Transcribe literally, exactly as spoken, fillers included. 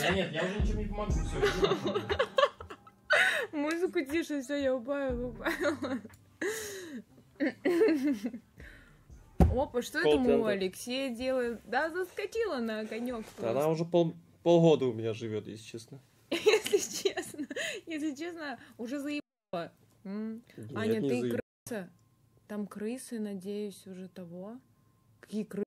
Я нет, я уже ничего не помогу, все. Музыку тише, все, я убавила, убавила. Опа, что это мы у Алексея делаем? Да, заскочила на конек. Она уже пол, полгода у меня живет, если честно. Если честно, если честно, уже заебала. Аня, ты крыса? Там крысы, надеюсь, уже того. Какие крысы?